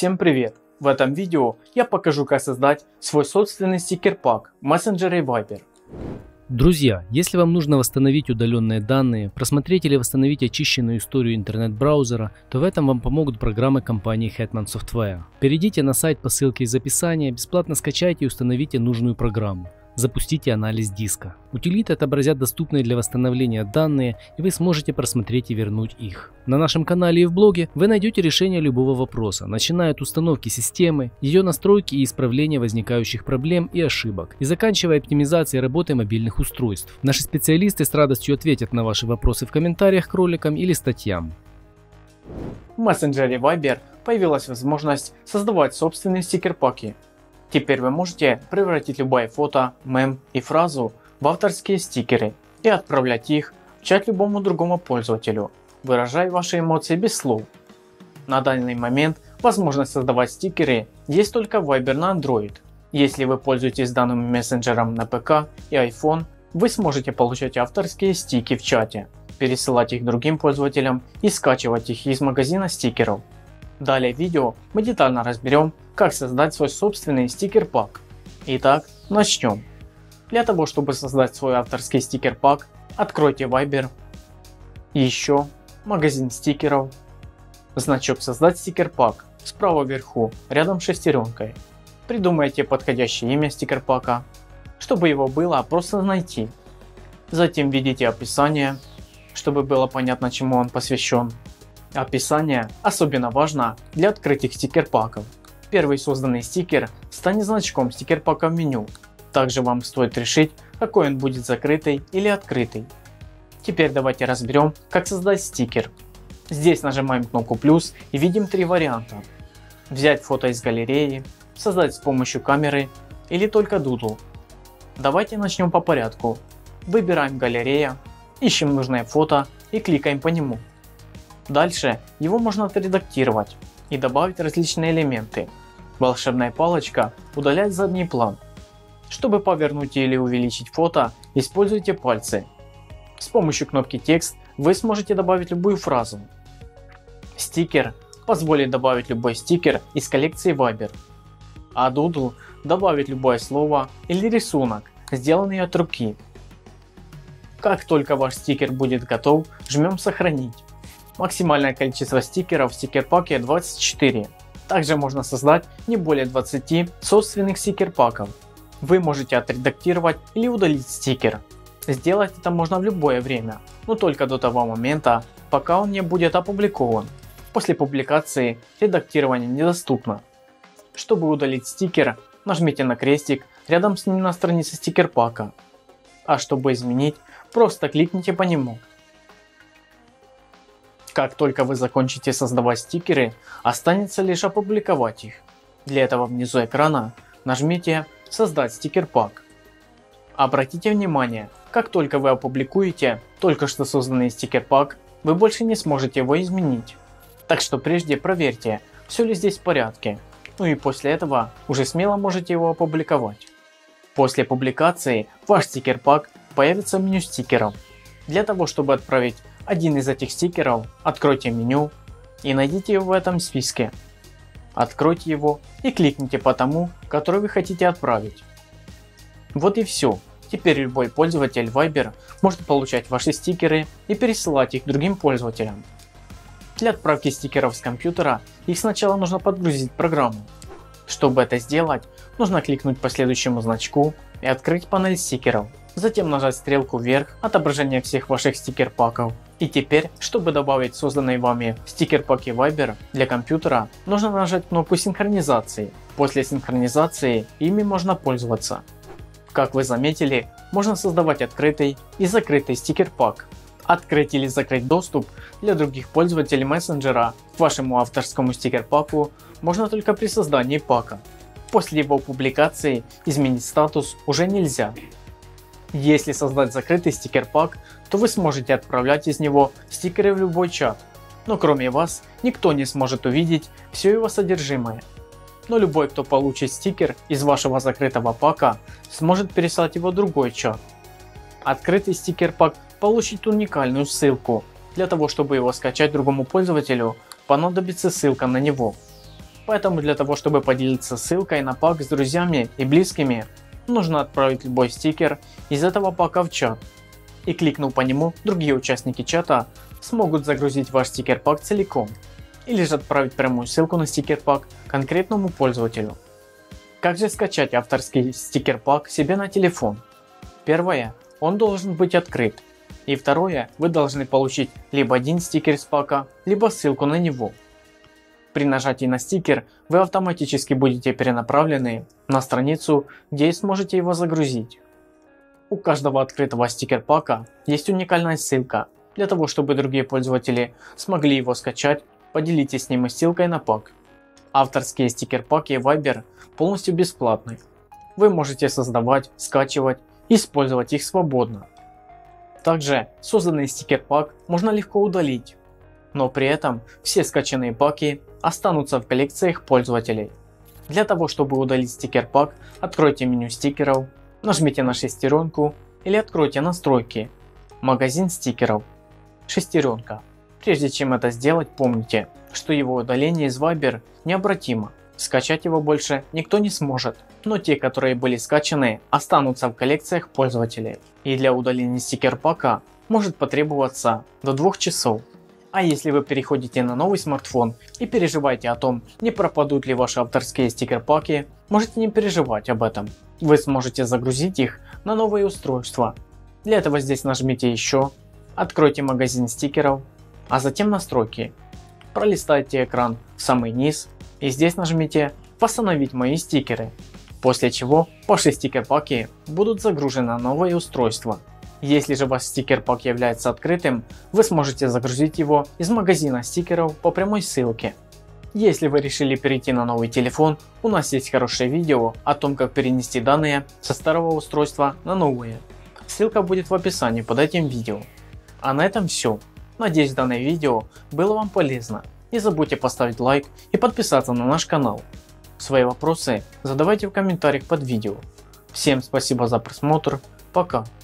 Всем привет! В этом видео я покажу, как создать свой собственный стикер-пак в мессенджере Viber. Друзья, если вам нужно восстановить удаленные данные, просмотреть или восстановить очищенную историю интернет-браузера, то в этом вам помогут программы компании Hetman Software. Перейдите на сайт по ссылке из описания, бесплатно скачайте и установите нужную программу. Запустите анализ диска. Утилиты отобразят доступные для восстановления данные, и вы сможете просмотреть и вернуть их. На нашем канале и в блоге вы найдете решение любого вопроса, начиная от установки системы, ее настройки и исправления возникающих проблем и ошибок, и заканчивая оптимизацией работы мобильных устройств. Наши специалисты с радостью ответят на ваши вопросы в комментариях к роликам или статьям. В мессенджере Viber появилась возможность создавать собственные стикер-паки. Теперь вы можете превратить любое фото, мем и фразу в авторские стикеры и отправлять их в чат любому другому пользователю, выражая ваши эмоции без слов. На данный момент возможность создавать стикеры есть только в Viber на Android. Если вы пользуетесь данным мессенджером на ПК и iPhone, вы сможете получать авторские стики в чате, пересылать их другим пользователям и скачивать их из магазина стикеров. Далее в видео мы детально разберем, как создать свой собственный стикер-пак. Итак, начнем. Для того, чтобы создать свой авторский стикер-пак, откройте Viber, еще магазин стикеров, значок «Создать стикер-пак» справа вверху, рядом с шестеренкой. Придумайте подходящее имя стикер-пака, чтобы его было просто найти. Затем введите описание, чтобы было понятно, чему он посвящен. Описание особенно важно для открытых стикер-паков. Первый созданный стикер станет значком стикер-пака в меню. Также вам стоит решить, какой он будет, закрытый или открытый. Теперь давайте разберем, как создать стикер. Здесь нажимаем кнопку плюс и видим три варианта. Взять фото из галереи, создать с помощью камеры или только Doodle. Давайте начнем по порядку. Выбираем галерея, ищем нужное фото и кликаем по нему. Дальше его можно отредактировать и добавить различные элементы. Волшебная палочка удаляет задний план. Чтобы повернуть или увеличить фото, используйте пальцы. С помощью кнопки текст вы сможете добавить любую фразу. Стикер позволит добавить любой стикер из коллекции Viber. А Doodle добавит любое слово или рисунок, сделанный от руки. Как только ваш стикер будет готов, жмем сохранить. Максимальное количество стикеров в стикер-паке 24. Также можно создать не более 20 собственных стикер-паков. Вы можете отредактировать или удалить стикер. Сделать это можно в любое время, но только до того момента, пока он не будет опубликован. После публикации редактирование недоступно. Чтобы удалить стикер, нажмите на крестик рядом с ним на странице стикер-пака. А чтобы изменить, просто кликните по нему. Как только вы закончите создавать стикеры, останется лишь опубликовать их. Для этого внизу экрана нажмите «Создать стикер-пак». Обратите внимание, как только вы опубликуете только что созданный стикер-пак, вы больше не сможете его изменить. Так что прежде проверьте, все ли здесь в порядке, ну и после этого уже смело можете его опубликовать. После публикации ваш стикер-пак появится в меню стикеров. Для того, чтобы отправить один из этих стикеров, откройте меню и найдите его в этом списке. Откройте его и кликните по тому, который вы хотите отправить. Вот и все. Теперь любой пользователь Viber может получать ваши стикеры и пересылать их другим пользователям. Для отправки стикеров с компьютера их сначала нужно подгрузить в программу. Чтобы это сделать, нужно кликнуть по следующему значку и открыть панель стикеров. Затем нажать стрелку вверх, отображение всех ваших стикер-паков. И теперь, чтобы добавить созданные вами стикер-паки Viber для компьютера, нужно нажать кнопку синхронизации. После синхронизации ими можно пользоваться. Как вы заметили, можно создавать открытый и закрытый стикер-пак. Открыть или закрыть доступ для других пользователей мессенджера к вашему авторскому стикер-паку можно только при создании пака. После его публикации изменить статус уже нельзя. Если создать закрытый стикер-пак, то вы сможете отправлять из него стикеры в любой чат, но кроме вас никто не сможет увидеть все его содержимое. Но любой, кто получит стикер из вашего закрытого пака, сможет переслать его в другой чат. Открытый стикер-пак получит уникальную ссылку. Для того, чтобы его скачать другому пользователю, понадобится ссылка на него. Поэтому для того, чтобы поделиться ссылкой на пак с друзьями и близкими, нужно отправить любой стикер из этого пака в чат. И кликнув по нему, другие участники чата смогут загрузить ваш стикер пак целиком. Или же отправить прямую ссылку на стикер пак конкретному пользователю. Как же скачать авторский стикер пак себе на телефон? Первое, он должен быть открыт. И второе, вы должны получить либо один стикер с пака, либо ссылку на него. При нажатии на стикер вы автоматически будете перенаправлены на страницу, где сможете его загрузить. У каждого открытого стикер пака есть уникальная ссылка. Для того, чтобы другие пользователи смогли его скачать, поделитесь с ним и ссылкой на пак. Авторские стикер паки Viber полностью бесплатны. Вы можете создавать, скачивать и использовать их свободно. Также созданный стикер пак можно легко удалить, но при этом все скачанные паки останутся в коллекциях пользователей. Для того, чтобы удалить стикер пак, откройте меню стикеров, нажмите на шестеренку или откройте настройки, магазин стикеров, шестеренка. Прежде чем это сделать, помните, что его удаление из Viber необратимо. Скачать его больше никто не сможет, но те, которые были скачаны, останутся в коллекциях пользователей. И для удаления стикер пака может потребоваться до 2 часов. А если вы переходите на новый смартфон и переживаете о том, не пропадут ли ваши авторские стикер паки, можете не переживать об этом. Вы сможете загрузить их на новые устройства. Для этого здесь нажмите еще, откройте магазин стикеров, а затем настройки. Пролистайте экран в самый низ и здесь нажмите «Восстановить мои стикеры», после чего ваши стикер паки будут загружены на новое устройство. Если же ваш стикер пак является открытым, вы сможете загрузить его из магазина стикеров по прямой ссылке. Если вы решили перейти на новый телефон, у нас есть хорошее видео о том, как перенести данные со старого устройства на новое. Ссылка будет в описании под этим видео. А на этом все. Надеюсь, данное видео было вам полезно. Не забудьте поставить лайк и подписаться на наш канал. Свои вопросы задавайте в комментариях под видео. Всем спасибо за просмотр. Пока.